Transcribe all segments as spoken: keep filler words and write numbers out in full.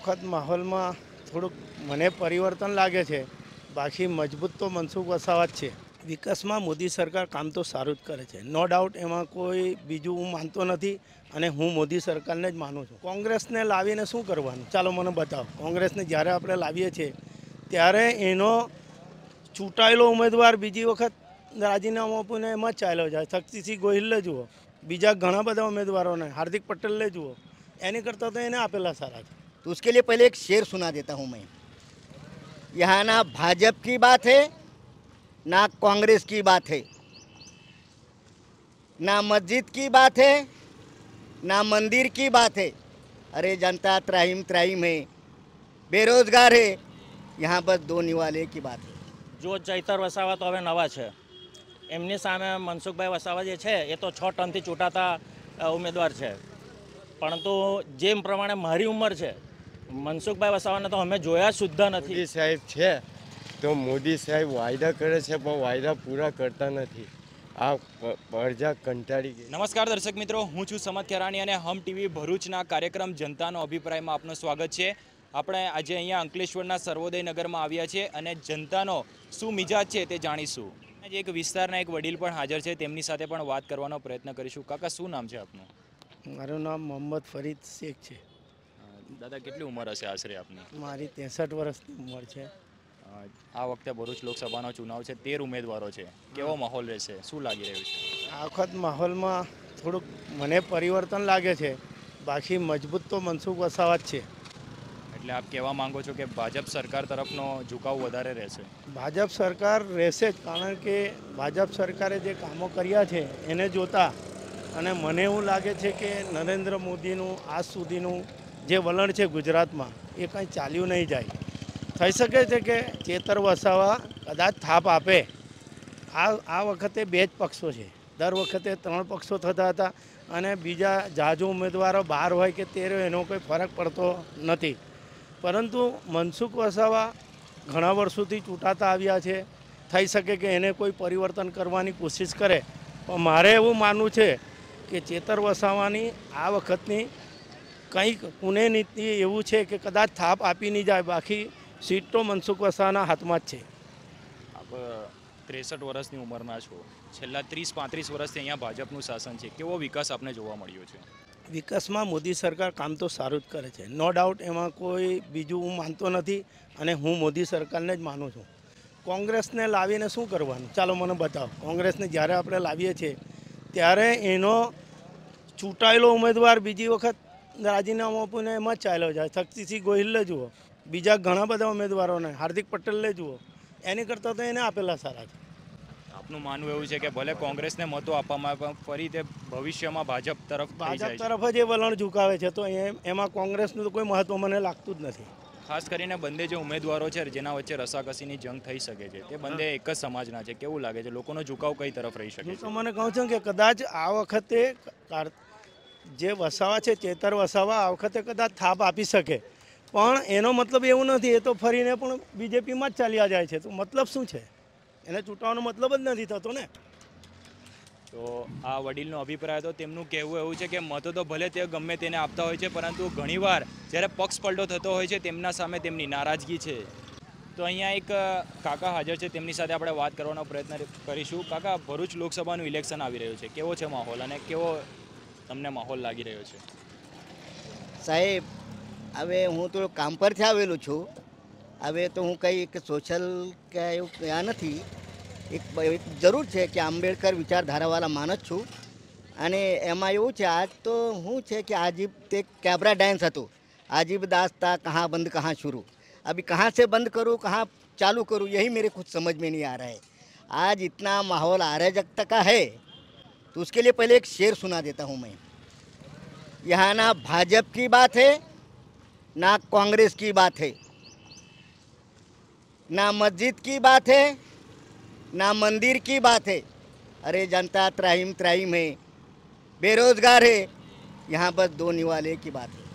વખત માહોલમાં થોડુંક મને પરિવર્તન લાગે છે, બાકી મજબૂત તો મનસુખ વસાવા જ છે. વિકાસમાં મોદી સરકાર કામ તો સારું જ કરે છે, નો ડાઉટ, એમાં કોઈ બીજું હું માનતો નથી અને હું મોદી સરકારને જ માનું છું. કોંગ્રેસને લાવીને શું કરવાનું? ચાલો મને બતાવો. કોંગ્રેસને જ્યારે આપણે લાવીએ છીએ ત્યારે એનો ચૂંટાયેલો ઉમેદવાર બીજી વખત રાજીનામું આપીને એમાં જ ચાલ્યો જાય. શક્તિસિંહ ગોહિલને જુઓ, બીજા ઘણા બધા ઉમેદવારોને, હાર્दिक પટેલને જુઓ, એની કરતાં તો એને આપેલા સારા છે. तो उसके लिए पहले एक शेर सुना देता हूँ मैं. यहाँ ना भाजपा की बात है, ना कांग्रेस की बात है, ना मस्जिद की बात है, ना मंदिर की बात है. अरे जनता त्राहिम त्राहिम है, बेरोजगार है, यहाँ बस दो निवाले की बात है. જો ચૈતર વસાવા તો હવે નવા છે, એમની સામે મનસુખભાઈ વસાવા જે છે એ તો છ ટર્મથી ચૂંટાતા ઉમેદવાર છે. પરંતુ જેમ પ્રમાણે મારી ઉંમર છે, મનસુખભાઈ વસાવાને તો અમે જોયા સુદ્ધા નથી. મોદી સાહેબ છે તો મોદી સાહેબ વાયદા કરે છે પણ વાયદા પૂરા કરતા નથી. આ પ્રજા કંટાળી ગઈ. નમસ્કાર દર્શક મિત્રો, હું છું સમત ખેરાણી અને હમ ટીવી ભરૂચના કાર્યક્રમ જનતાનો અભિપ્રાયમાં આપનું સ્વાગત છે. આપણે આજે અહીંયા અંકલેશ્વરના સર્વોદય નગરમાં આવ્યા છીએ અને જનતાનો શું મિજાજ છે તે જાણીશું. આજે એક વિસ્તારના એક વડીલ પણ હાજર છે, તેમની સાથે પણ વાત કરવાનો પ્રયત્ન કરીશું. કાકા, શું નામ છે આપનું? મારું નામ મોહમ્મદ ફરીદ શેખ છે. દાદા, કેટલી ઉંમર હશે આશરે આપની? મારી ત્રેસઠ વર્ષની ઉંમર છે. આ વખતે ભરૂચ લોકસભાનો ચુનાવ છે, તેર ઉમેદવારો છે, કેવો માહોલ રહેશે, શું લાગી રહ્યું છે? આ વખત માહોલમાં થોડુંક મને પરિવર્તન લાગે છે, બાકી મજબૂત તો મનસુખ વસાવા જ છે. એટલે આપ કહેવા માંગો છો કે ભાજપ સરકાર તરફનો ઝુકાવ વધારે રહેશે? ભાજપ સરકાર રહેશે જ, કારણ કે ભાજપ સરકારે જે કામો કર્યા છે એને જોતા અને મને એવું લાગે છે કે નરેન્દ્ર મોદીનું આજ સુધીનું જે વલણ છે ગુજરાતમાં એ કંઈ ચાલ્યું નહીં જાય. થઈ શકે છે કે ચેતર વસાવા કદાચ થાપ આપે. આ આ વખતે બે જ પક્ષો છે, દર વખતે ત્રણ પક્ષો થતા હતા અને બીજા જાજુ ઉમેદવારો બાર હોય કે તેર હોય એનો કોઈ ફરક પડતો નથી. પરંતુ મનસુખ વસાવા ઘણા વર્ષોથી ચૂંટાતા આવ્યા છે, થઈ શકે કે એને કોઈ પરિવર્તન કરવાની કોશિશ કરે, પણ મારે એવું માનવું છે કે ચેતર વસાવાની આ વખતની કંઈક પુણે નીતિ એવું છે કે કદાચ થાપ આપી નહીં જાય, બાકી સીટ તો મનસુખ વસાવાના હાથમાં જ છે. આપ ત્રેસઠ વર્ષની ઉંમરના છો, છેલ્લા ત્રીસ પાંત્રીસ વર્ષથી અહીંયા ભાજપનું શાસન છે, કેવો વિકાસ આપને જોવા મળ્યો છે? વિકાસમાં મોદી સરકાર કામ તો સારું જ કરે છે, નો ડાઉટ, એમાં કોઈ બીજું હું માનતો નથી અને હું મોદી સરકારને જ માનું છું. કોંગ્રેસને લાવીને શું કરવાનું? ચાલો મને બતાવો. કોંગ્રેસને જ્યારે આપણે લાવીએ છીએ ત્યારે એનો ચૂંટાયેલો ઉમેદવાર બીજી વખત રાજીનામું આપીને એમાં જ ચાલ્યો જાય. શક્તિસિંહ ગોહિલને જુઓ, બીજા ઘણા બધા ઉમેદવારોને, હાર્दिक પટેલને જુઓ, એની કરતાં તો એને આપેલા સારા છે. આપનું માનવું એવું છે કે ભલે કોંગ્રેસને મતો આપવામાં આવે પણ ફરી તે ભવિષ્યમાં ભાજપ તરફ થઈ ભાજપ જાય છે? તરફ જ એ વલણ ઝુકાવે છે, તો એમાં કોંગ્રેસનું તો કોઈ મહત્વ મને લાગતું જ નથી. ખાસ કરીને બંને જે ઉમેદવારો છે જેના વચ્ચે રસાકસીની જંગ થઈ શકે છે, તે બંને એક જ સમાજના છે, કેવું લાગે છે, લોકોનો ઝુકાવ કઈ તરફ રહી શકે હું છે? તો મને કહું છું કે કદાચ આ વખતે જે વસાવા છે, ચેતર વસાવા આ વખતે કદાચ થાપ આપી શકે, પણ એનો મતલબ એવું નથી, એ તો ફરીને પણ બીજેપીમાં જ ચાલ્યા જાય છે. તો મતલબ શું છે? એને ચૂંટવાનો મતલબ જ નથી થતો ને. તો આ વડીલનો અભિપ્રાય હતો. તેમનું કહેવું એવું છે કે મતો તો ભલે તે ગમે તેને આપતા હોય છે, પરંતુ ઘણીવાર જ્યારે પક્ષ પલટો થતો હોય છે તેમના સામે તેમની નારાજગી છે. તો અહીંયા એક કાકા હાજર છે, તેમની સાથે આપણે વાત કરવાનો પ્રયત્ન કરીશું. કાકા, ભરૂચ લોકસભાનું ઇલેક્શન આવી રહ્યું છે, કેવો છે માહોલ અને કેવો તમને માહોલ લાગી રહ્યો છે? સાહેબ, હવે હું તો કામ પરથી આવેલું છું. હવે તો હું કંઈ એક સોશિયલ કે એવું ગયા નથી. એક એક જરૂર છે કે આંબેડકર વિચારધારાવાળા માણસ છું અને એમાં એવું છે આજ તો શું છે કે આજીબ તે कैबरा डांस હતું. आजीब दास्ता कहाँ बंद कहाँ शुरू. अभी कहाँ से बंद करूँ कहाँ चालू करूँ यही मेरे कुछ समझ में नहीं आ रहा है. आज इतना माहौल अराजकता का है तो उसके लिए पहले एक शेर सुना देता हूँ मैं. यहाँ ना भाजपा की बात है, ना कांग्रेस की बात है, ना मस्जिद की बात है, ना मंदिर की बात है. अरे जनता त्राहिम त्राहिम है, बेरोजगार है, यहाँ बस दो निवाले की बात है.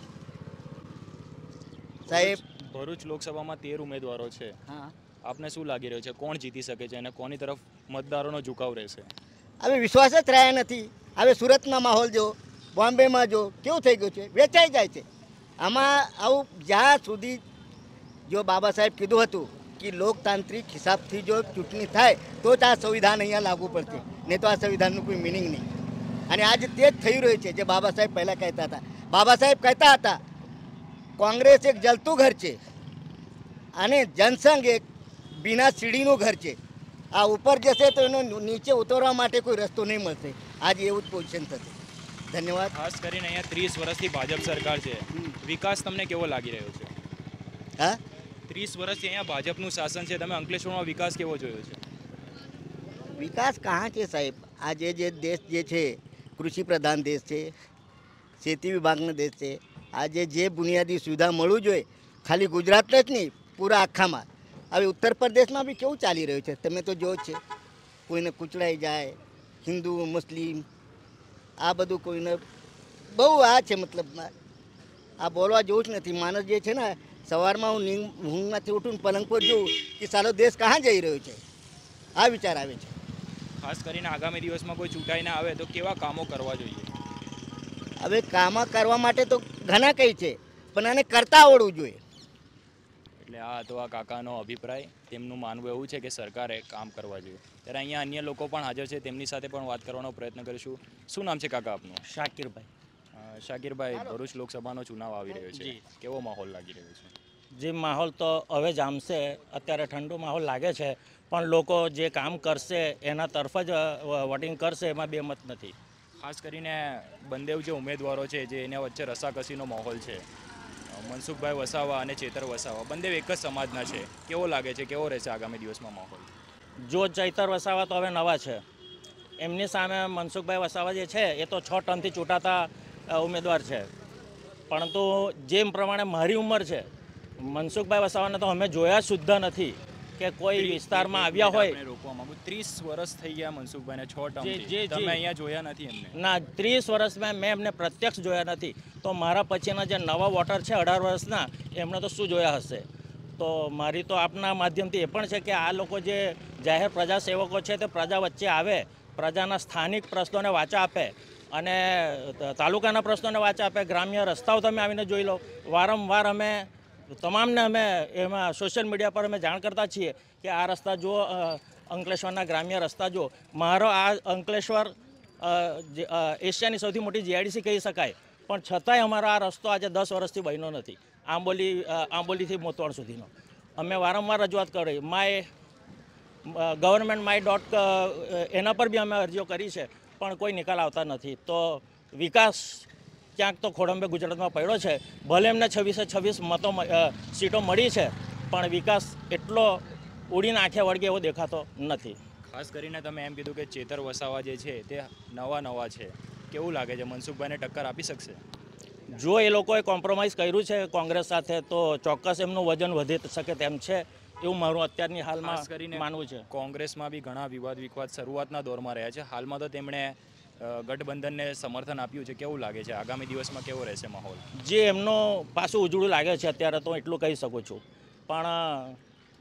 સાહેબ, ભરૂચ લોકસભામાં તેર ઉમેદવારો છે, હા, આપને શું લાગી રહ્યું છે, કોણ જીતી શકે છે અને કોની તરફ મતદારોનો ઝુકાવ રહેશે? હવે વિશ્વાસ જ રહ્યા નથી. હવે સુરતના માહોલ જો, બોમ્બેમાં જો કેવું થઈ ગયું છે, વેચાઈ જાય છે. આમાં આવું જ્યાં સુધી જો બાબા સાહેબ કીધું હતું કે લોકતાંત્રિક હિસાબથી જો ચૂંટણી થાય તો જ આ સંવિધાન અહીંયા લાગુ પડશે, નહીં તો આ સંવિધાનનું કોઈ મિનિંગ નહીં. અને આજે તે જ થઈ રહ્યું છે જે બાબા સાહેબ પહેલાં કહેતા હતા. બાબા સાહેબ કહેતા હતા કોંગ્રેસ એક જલતું ઘર છે અને જનસંઘ એક બિના સીડીનું ઘર છે. આ ઉપર જશે તો એનો નીચે ઉતરવા માટે કોઈ રસ્તો નહીં મળશે. આજે એવું જ પોઝિશન થશે. ધન્યવાદ. ખાસ કરીને અહીંયા ત્રીસ વર્ષથી ભાજપ સરકાર છે, વિકાસ તમને કેવો લાગી રહ્યો છે? હા, ત્રીસ વર્ષથી અહીંયા ભાજપનું શાસન છે, તમે અંકલેશ્વરમાં વિકાસ કેવો જોયો છે? વિકાસ કहाँ છે સાહેબ? આજે જે દેશ જે છે કૃષિ પ્રધાન દેશ છે, ખેતી વિભાગનો દેશ છે. આજે જે બુનિયાદી સુવિધા મળવું જોઈએ ખાલી ગુજરાતને જ નહીં પૂરા આખામાં. હવે ઉત્તર પ્રદેશમાં બી કેવું ચાલી રહ્યું છે તમે તો જો જ છે. કોઈને કૂચડાઈ જાય, હિન્દુ મુસ્લિમ આ બધું કોઈને બહુ આ છે. મતલબ આ બોલવા જેવું જ નથી. માણસ જે છે ને સવારમાં હું નીંદ ઊંઘમાંથી ઉઠું પલંગ પર જોઉં કે સારો દેશ કहाँ જઈ રહ્યો છે, આ વિચાર આવે છે. ખાસ કરીને આગામી દિવસમાં કોઈ ચૂંટાઈને આવે તો કેવા કામો કરવા જોઈએ? હવે કામ કરવા માટે તો ઘણા કંઈ છે પણ આને કરતા આવડવું જોઈએ. એટલે આ તો આ કાકાનો અભિપ્રાય, તેમનું માનવું એવું છે કે સરકારે કામ કરવા જોઈએ. ત્યારે અહીંયા અન્ય લોકો પણ હાજર છે, તેમની સાથે પણ વાત કરવાનો પ્રયત્ન કરીશું. શું નામ છે કાકા આપનું? શાકિરભાઈ. અ, શાકિરભાઈ, ભરૂચ લોકસભાનો ચુનાવ આવી રહ્યો છે, કેવો માહોલ લાગી રહ્યો છે? જે માહોલ તો હવે જામશે. અત્યારે ઠંડુ માહોલ લાગે છે પણ લોકો જે કામ કરશે એના તરફ જ વોટિંગ કરશે, એમાં બે મત નથી. ખાસ કરીને બંને જે ઉમેદવારો છે જે એના વચ્ચે રસાકસીનો માહોલ છે, મનસુખભાઈ વસાવા અને ચેતર વસાવા, બંને એક જ સમાજના છે. કેવો લાગે છે, કેવો રહેશે આગામી દિવસમાં માહોલ? જો ચૈતર વસાવા તો હવે નવા છે, એમની સામે મનસુખભાઈ વસાવા જે છે એ તો છ ટર્મથી ચૂંટાતા ઉમેદવાર છે. પરંતુ જેમ પ્રમાણે મારી ઉંમર છે, મનસુખભાઈ વસાવાને તો અમે જોયા સુદ્ધા નથી કે કોઈ વિસ્તારમાં આવ્યા હોય. રોકવા માંગુ, ત્રીસ વર્ષ થઈ ગયા મનસુખભાઈને, છ જે- ટર્મથી જે- તમે અહીંયા જોયા નથી એમને? ના, ત્રીસ વર્ષમાં મેં એમને પ્રત્યક્ષ જોયા નથી. તો મારા પછીના જે નવા વોટર છે અઢાર વર્ષના, એમણે તો શું જોયા હશે? તો મારી તો આપના માધ્યમથી એ પણ છે કે આ લોકો જે જાહેર પ્રજાસેવકો છે તે પ્રજા વચ્ચે આવે, પ્રજાના સ્થાનિક પ્રશ્નોને વાચા આપે અને તાલુકાના પ્રશ્નોને વાચા આપે. ગ્રામ્ય રસ્તાઓ તમે આવીને જોઈ લો. વારંવાર અમે તમામને અમે એમાં સોશિયલ મીડિયા પર અમે જાણ કરતા છીએ કે આ રસ્તા જો, અંકલેશ્વરના ગ્રામ્ય રસ્તા જો. મારો આ અંકલેશ્વર એશિયાની સૌથી મોટી જીઆઈડીસી કહી શકાય, પણ છતાંય અમારો આ રસ્તો આજે દસ વર્ષથી બન્યો નથી. આંબોલી આંબોલીથી મોતવાડ સુધીનો અમે વારંવાર રજૂઆત કરી. માય ગવર્મેન્ટ માય ડોટ એના પર બી અમે અરજીઓ કરી છે પણ કોઈ નિકાલ આવતા નથી. તો વિકાસ ક્યાંક તો ખોડંબે ગુજરાતમાં પડ્યો છે. ભલે એમને છવ્વીસે છવ્વીસ મતો સીટો મળી છે પણ વિકાસ એટલો ઉડીને આંખે વળગે એવો દેખાતો નથી. ખાસ કરીને તમે એમ કીધું કે ચેતર વસાવા જે છે તે નવા નવા છે, કેવું લાગે છે, મનસુખભાઈને ટક્કર આપી શકશે? જો એ લોકોએ કોમ્પ્રોમાઇઝ કર્યું છે કોંગ્રેસ સાથે તો ચોક્કસ એમનું વજન વધી શકે તેમ છે, એવું મારું અત્યારની હાલમાં ખાસ કરીને માનવું છે. કોંગ્રેસમાં બી ઘણા વિવાદ વિવાદ શરૂઆતના દોરમાં રહ્યા છે, હાલમાં તો તેમણે ગઠબંધનને સમર્થન આપ્યું છે. કેવું લાગે છે આગામી દિવસમાં, કેવો રહેશે માહોલ? જે એમનો પાછું ઉજળું લાગે છે અત્યારે તો એટલું કહી શકું છું. પણ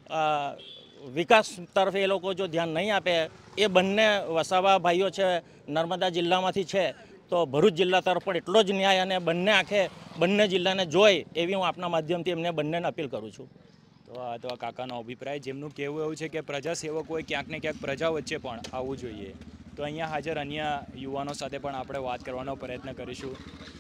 વિકાસ તરફ એ લોકો જો ધ્યાન નહીં આપે, એ બંને વસાવા ભાઈઓ છે નર્મદા જિલ્લામાંથી છે, તો ભરૂચ જિલ્લા તરફ પણ એટલો જ ન્યાય અને બંને આંખે બંને જિલ્લાને જોઈ એવી હું આપના માધ્યમથી એમને બંનેને અપીલ કરું છું. તો આ તો આ કાકાનો અભિપ્રાય, જેમનું કહેવું એવું છે કે પ્રજાસેવકોએ ક્યાંક ને ક્યાંક પ્રજા વચ્ચે પણ આવવું જોઈએ. તો અહીંયા હાજર અન્ય યુવાનો સાથે પણ આપણે વાત કરવાનો પ્રયત્ન કરીશું.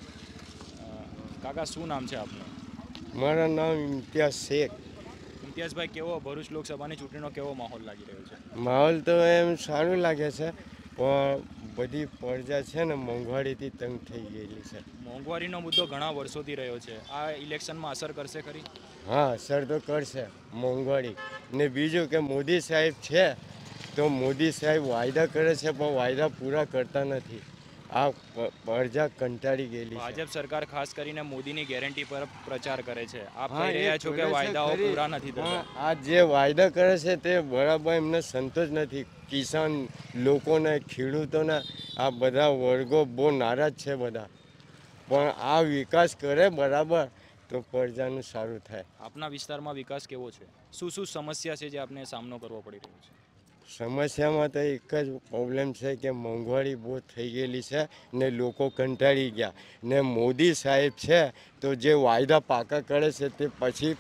કાકા, શું નામ છે આપનું? મારું નામ ઇમ્તિયાઝ શેખ. ઇમ્તિયાઝભાઈ, કેવો ભરૂચ લોકસભાની ચૂંટણીનો કેવો માહોલ લાગી રહ્યો છે? માહોલ તો એમ સારું લાગે છે પણ બધી પ્રજા છે ને મોંઘવારીથી તંગ થઈ ગયેલી છે. મોંઘવારીનો મુદ્દો ઘણા વર્ષોથી રહ્યો છે, આ ઇલેક્શનમાં અસર કરશે ખરી? હા, અસર તો કરશે મોંઘવારી. ને બીજું કે મોદી સાહેબ છે તો મોદી સાહેબ વાયદા કરે છે પણ વાયદા પૂરા કરતા નથી. આ પ્રજા કંટાળી ગયેલી છે. ભાજપ સરકાર ખાસ કરીને મોદીની ગેરંટી પર પ્રચાર કરે છે, આપ હા, કહી એ રહ્યા છો કે કરે છે વાયદાઓ ખરી. પૂરા નથી થતા. હા, આ જે વાયદા કરે છે તે બરાબર એમને સંતોષ નથી. કિસાન લોકોને, ખેડૂતોને, આ બધા વર્ગો બહુ નારાજ છે બધા. પણ આ વિકાસ કરે બરાબર તો પ્રજાનું સારું થાય. આપના વિસ્તારમાં વિકાસ કેવો છે? શું શું સમસ્યા છે જે આપને સામનો કરવો પડી રહ્યો છે? સમસ્યામાં તો એક જ પ્રોબ્લેમ છે કે મોંઘવારી બહુ થઈ ગયેલી છે ને લોકો કંટાળી ગયા ને મોદી સાહેબ છે તો જે વાયદા પાકા કરે છે તે પછી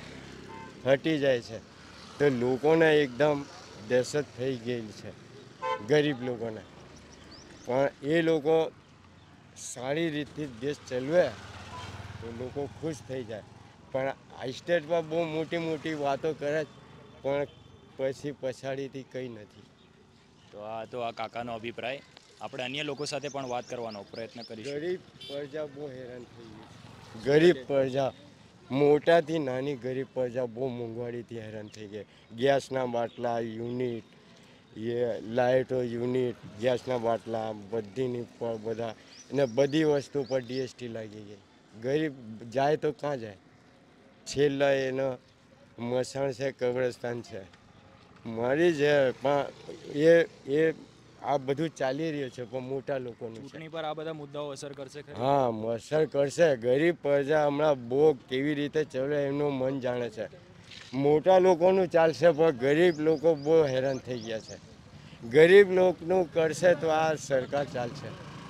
હટી જાય છે તો લોકોને એકદમ દહેશત થઈ ગયેલી છે ગરીબ લોકોને. પણ એ લોકો સારી રીતથી દેશ ચલાવે તો લોકો ખુશ થઈ જાય. પણ આ સ્ટેટમાં બહુ મોટી મોટી વાતો કરે પણ પછી પછાડીથી કંઈ નથી. તો આ તો આ કાકાનો અભિપ્રાય. આપણે અન્ય લોકો સાથે પણ વાત કરવાનો પ્રયત્ન કરીશું. ગરીબ પ્રજા બહુ હેરાન થઈ ગઈ છે. ગરીબ પ્રજા મોટાથી નાની ગરીબ પ્રજા બહુ મોંઘવારીથી હેરાન થઈ ગઈ. ગેસના બાટલા, યુનિટ, એ લાઇટો યુનિટ, ગેસના બાટલા બધીની પર બધા અને બધી વસ્તુ પર જીએસટી લાગી ગઈ. ગરીબ જાય તો ક્યાં જાય? છેલ્લા એનો મસાણ છે, કબ્રસ્તાન છે, મરી છે. પણ એ એ આ બધું ચાલી રહ્યું છે પણ મોટા લોકોનું છે. ચૂંટણી પર આ બધા મુદ્દાઓ અસર કરશે ખરી? હા, અસર કરશે. ગરીબ પ્રજા હમણાં બહુ કેવી રીતે ચલે એમનું મન જાણે છે. મોટા લોકોનું ચાલશે પણ ગરીબ લોકો બહુ હેરાન થઈ ગયા છે. ગરીબ લોકોનું કરશે તો આ સરકાર ચાલશે.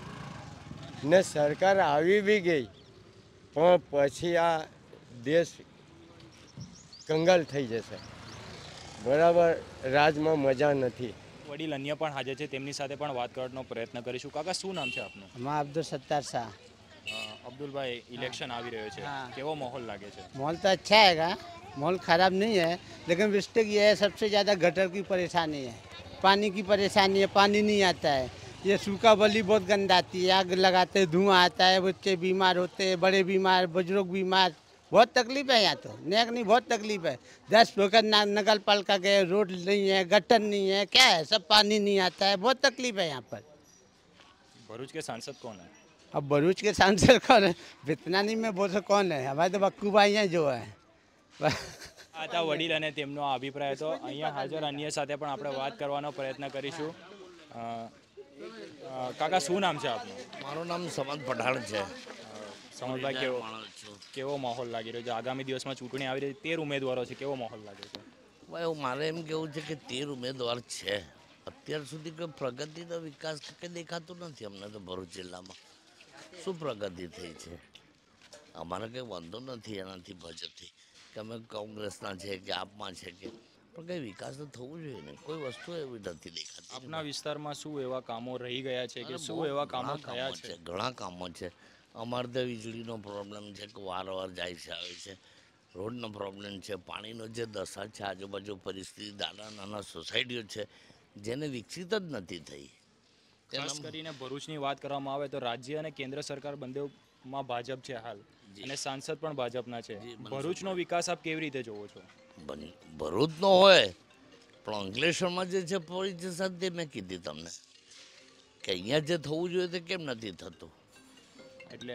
ને સરકાર આવી બી ગઈ પણ પછી આ દેશ કંગાલ થઈ જશે. બરાબર, રાજમાં મજા નથી. વડીલ અન્ય પણ હાજર છે, તેમની સાથે પણ વાત કરવાનો પ્રયત્ન કરીશું. કાકા, શું નામ છે આપનું? मैं अब्दुल सत्तार शाह। અ, અબ્દુલભાઈ, ઇલેક્શન આવી રહ્યો છે, હા. કેવો માહોલ લાગે છે? माहौल तो अच्छा हैगा, माहौल ख़राब नहीं है, लेकिन मिस्टेक ये है सबसे ज़्यादा गटर की परेशानी है, पानी की परेशानी है, पानी नहीं आता है। ये सूखा बली बहुत गंदाती है, आग लगाते हैं, धुआं आता है, बच्चे बीमार होते हैं, बड़े बीमार, बुजुर्ग बीमार, बहुत तकलीफ है यहाँ तो। नेक नहीं, बहुत तकलीफ है। दस वक्त नगर पालिका गए, रोड नहीं है, गटर नहीं है, क्या है, सब पानी नहीं आता है, बहुत तकलीफ है यहाँ पर। ભરૂચ કે सांसद कौन है? अब भरूच के सांसद कौन है, इतना नहीं मैं बोल सकता कौन है, हमारे तो बक्कू भाई हैं जो है। આ હતા વડીલ અને તેમનો આ અભિપ્રાય હતો. અહીંયા હાજર અન્ય સાથે પણ આપણે વાત કરવાનો પ્રયત્ન કરીશું. અ, અ, કાકા, શું નામ છે આપનું? મારું નામ સમદ પઠાણ છે. સમજભાઈ, કેવો માણસ છું. કેવો માહોલ લાગી રહ્યો છે? આગામી દિવસમાં ચૂંટણી આવી રહી છે, તેર ઉમેદવારો છે, કેવો માહોલ લાગે છે? ભાઈ, મારે એમ કેવું છે કે તેર ઉમેદવાર છે. અત્યાર સુધી કોઈ પ્રગતિનો વિકાસ કંઈ દેખાતું નથી અમને તો ભરૂચ જિલ્લામાં. શું પ્રગતિ થઈ છે? અમારે કંઈ વાંધો નથી એનાથી ભાજપથી કે અમે કોંગ્રેસના છે કે આપમાં છે કે, પણ કંઈ વિકાસ તો થવું જોઈએ ને. કોઈ વસ્તુ એવી નથી દેખાતી. આપના વિસ્તારમાં શું એવા કામો રહી ગયા છે કે શું એવા કામો ઘણા થયા કામો છે? ઘણા કામો છે. અમારે તો વીજળીનો પ્રોબ્લેમ છે કે વારંવાર જાય છે આવે છે. રોડનો પ્રોબ્લેમ છે. પાણીનો જે દશા છે, આજુબાજુ પરિસ્થિતિ, નાના નાના સોસાયટીઓ છે જેને વિકસિત જ નથી થઈ. ખાસ કરીને ભરૂચની વાત કરવામાં આવે તો રાજ્ય અને કેન્દ્ર સરકાર બંનેમાં ભાજપ છે હાલ, અને સાંસદ પણ ભાજપના છે. ભરૂચનો વિકાસ આપ કેવી રીતે જોવો છો? બન- ભરૂચનો હોય પણ અંકલેશ્વરમાં જે છે પરિસ્થિતિ તે મેં કીધી તમને કે અહીંયા જે થવું જોઈએ તે કેમ નથી થતું. એટલે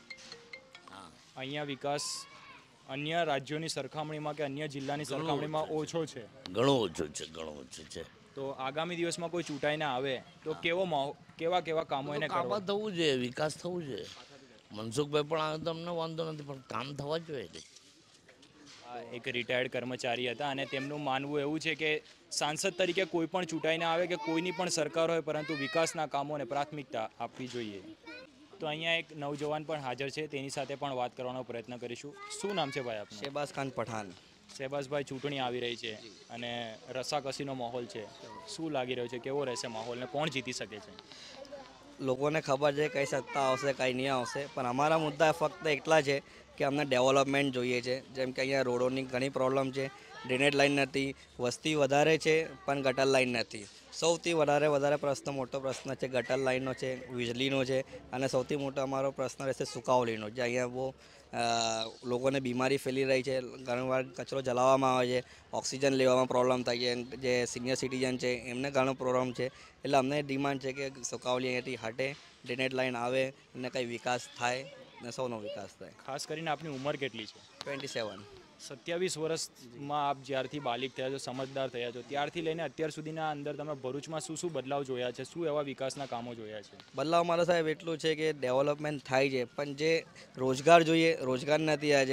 હા, અહીંયા વિકાસ અન્ય રાજ્યોની સરખામણીમાં કે અન્ય જિલ્લાની સરખામણીમાં ઓછો છે. ઘણું ઓછું છે, ઘણું ઓછું છે. તો આગામી દિવસમાં કોઈ ચૂંટાઈને આવે તો કેવો માહો- કેવા કેવા કામો એને કરવા? કામ થવું જોઈએ, વિકાસ થવું જોઈએ. મનસુખભાઈ પણ આવે તો અમને વાંધો નથી, પણ કામ થવા જોઈએ ને. આ એક રિટાયર્ડ કર્મચારી હતા અને તેમનું માનવું એવું છે કે સાંસદ તરીકે કોઈ પણ ચૂંટાઈને આવે કે કોઈની પણ સરકાર હોય, પરંતુ વિકાસના કામોને પ્રાથમિકતા આપવી જોઈએ. તો અહીંયા એક નવજવાન પણ હાજર છે, તેની સાથે પણ વાત કરવાનો પ્રયત્ન કરીશું. શું નામ છે ભાઈ આપનું? શેબાઝ ખાન પઠાણ. શહેબાઝભાઈ, ચૂંટણી આવી રહી છે અને રસાકસીનો માહોલ છે, શું લાગી રહ્યો છે? કેવો રહેશે માહોલ ને કોણ જીતી શકે છે? લોકોને ખબર છે કઈ સત્તા આવશે કઈ નહીં આવશે, પણ અમારા મુદ્દા ફક્ત એટલા છે કે અમને ડેવલપમેન્ટ જોઈએ છે. જેમ કે અહીંયા રોડોની ઘણી પ્રોબ્લેમ છે, ડ્રેનેજ લાઇન નથી, વસ્તી વધારે છે પણ ગટર લાઇન નથી. સૌથી વધારે વધારે પ્રશ્ન, મોટો પ્રશ્ન છે ગટર લાઇનનો છે, વીજળીનો છે, અને સૌથી મોટો અમારો પ્રશ્ન રહેશે સુકાવલીનો, જે અહીંયા બહુ અ, લોકોને બીમારી ફેલી રહી છે. ઘણીવાર કચરો જલાવવામાં આવે છે, ઓક્સિજન લેવામાં પ્રોબ્લેમ થાય છે. જે સિનિયર સિટીઝન છે એમને ઘણો પ્રોબ્લેમ છે. એટલે અમને ડિમાન્ડ છે કે સુકાવલી અહીંયાથી હટે, ડ્રેનેજ લાઇન આવે અને કંઈ વિકાસ થાય ને સૌનો વિકાસ થાય. ખાસ કરીને આપની ઉંમર કેટલી છે? Twenty seven. સત્યાવીસ વર્ષમાં આપ જ્યારથી બાલિક થયા છો, સમજદાર થયા છો, ત્યારથી લઈને અત્યાર સુધીના અંદર તમે ભરૂચમાં શું શું બદલાવ જોયા છે? શું એવા વિકાસના કામો જોયા છે? બદલાવ મારા સાહેબ એટલું છે કે ડેવલપમેન્ટ થાય છે, પણ જે રોજગાર જોઈએ રોજગાર નથી આજે.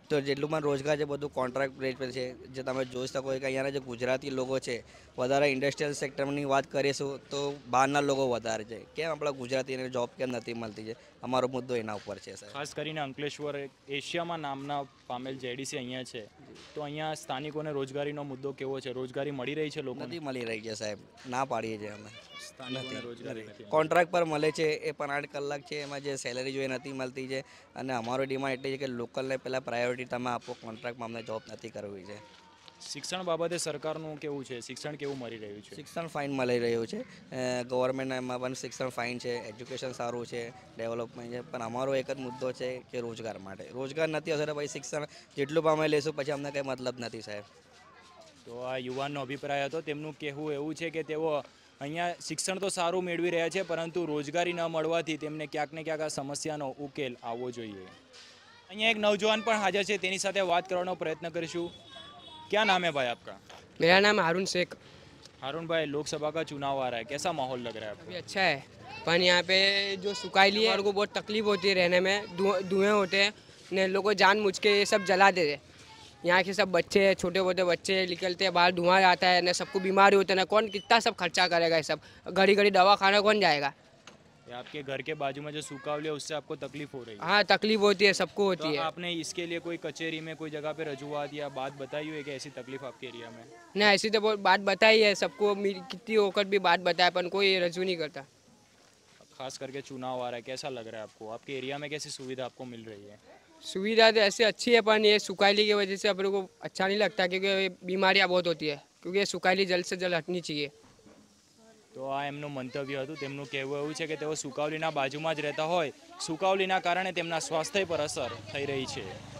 તો જેટલું પણ રોજગાર છે બધું કોન્ટ્રાક્ટ બેઝ પર છે. જે તમે જોઈ શકો કે અહીંયાના જે ગુજરાતી લોકો છે વધારે ઇન્ડસ્ટ્રીયલ સેક્ટરની વાત કરીશું તો બહારના લોકો વધારે છે. કેમ આપણા ગુજરાતીને જોબ કેમ નથી મળતી છે? અમારો મુદ્દો એના ઉપર છે સાહેબ. ખાસ કરીને અંકલેશ્વર એશિયામાં નામના પામેલ જેડીસી અહીંયા છે, તો અહીંયા સ્થાનિકોને રોજગારીનો મુદ્દો કેવો છે? રોજગારી મળી રહી છે લોકો? નથી મળી રહી છે સાહેબ, ના પાડીએ છીએ અમે. સ્થાનિકોને રોજગારી નથી. કોન્ટ્રાક્ટ પર મળે છે એ પણ આઠ કલાક છે, એમાં જે સેલેરી જોઈએ નથી મળતી છે. અને અમારો ડિમાન્ડ એટલી છે કે લોકલને પહેલાં પ્રાયોરિટી તમે આપો, કોન્ટ્રાક્ટમાં અમને જોબ નથી કરવી છે. શિક્ષણ બાબતે સરકારનું કેવું છે? શિક્ષણ કેવું મળી રહ્યું છે? શિક્ષણ ફાઇન મળી રહ્યું છે. ગવર્મેન્ટમાં પણ શિક્ષણ ફાઇન છે, એજ્યુકેશન સારું છે, ડેવલપમેન્ટ છે. પણ અમારો એક જ મુદ્દો છે કે રોજગાર માટે. રોજગાર નથી હશે તો પછી શિક્ષણ જેટલું પણ અમે લઈશું પછી અમને કંઈ મતલબ નથી સાહેબ. તો આ યુવાનનો અભિપ્રાય હતો. તેમનું કહેવું એવું છે કે તેઓ અહીંયા શિક્ષણ તો સારું મેળવી રહ્યા છે, પરંતુ રોજગારી ન મળવાથી તેમને ક્યાંક ને ક્યાંક આ સમસ્યાનો ઉકેલ આવવો જોઈએ. અહીંયા એક नौजवान પણ હાજર છે, તેની સાથે વાત કરવાનો પ્રયત્ન કરીશું. क्या नाम है भाई आपका? मेरा नाम हारून शेख। हारून भाई, लोकसभा का चुनाव आ रहा है, कैसा माहौल लग रहा है आपको? अभी अच्छा है, पर यहाँ पे जो सुखाईली है उनको बहुत तकलीफ होती है रहने में, धुएं होते हैं ने लोग को जानबूझ के ये सब जला देते हैं। यहाँ के सब बच्चे छोटे मोटे बच्चे निकलते हैं बाहर, धुआं आता है ना, सबको बीमारी होती है ना, कौन कितना सब खर्चा करेगा? ये सब घड़ी घड़ी दवा खाना कौन जाएगा? आपके घर के बाजू में जो सूखावली है उससे आपको तकलीफ हो रही है? हाँ तकलीफ होती है, सबको होती तो है। आपने इसके लिए कोई कचेरी में कोई जगह पे रजूआत या बात बताई हुई है कि ऐसी तकलीफ आपके एरिया में? नहीं ऐसी तो बहुत बात बताई है सबको, कितनी होकर भी बात बताया पर कोई रजू नहीं करता। खास करके चुनाव आ रहा है, कैसा लग रहा है आपको? आपके एरिया में कैसी सुविधा आपको मिल रही है? सुविधा तो ऐसे अच्छी है, पर ये सुखाईली की वजह से अपने को अच्छा नहीं लगता, क्योंकि बीमारियाँ बहुत होती है, क्योंकि ये सुखाईली जल्द से जल्द हटनी चाहिए। તો આ એમનું મંતવ્ય હતું. તેમનું કહેવું એવું છે કે તેઓ સુકાવલીના બાજુમાં જ રહેતા હોય, સુકાવલીના કારણે તેમના સ્વાસ્થ્ય પર અસર થઈ રહી છે.